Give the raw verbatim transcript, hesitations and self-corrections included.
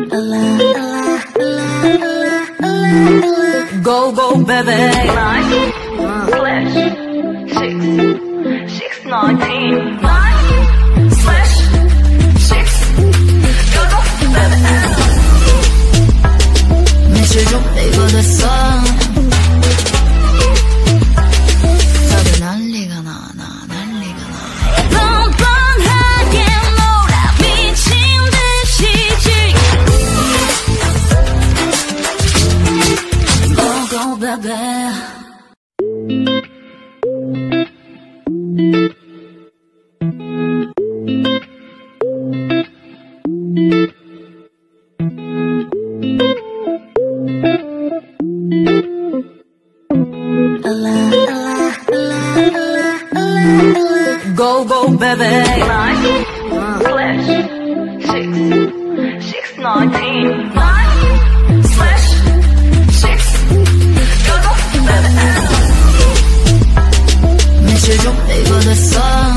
Go go baby. Nine slash six six nineteen. Nine slash six. Go go baby. 며칠 준비가 됐어. 다들 난리가 나, 나 난리가 나. 뻔뻔하게 놀아 미친 듯이 즐겨. Go go baby. Go go baby. Nine slash six six nineteen. Nine slash six. Go go baby. 며칠 준비가 됐어.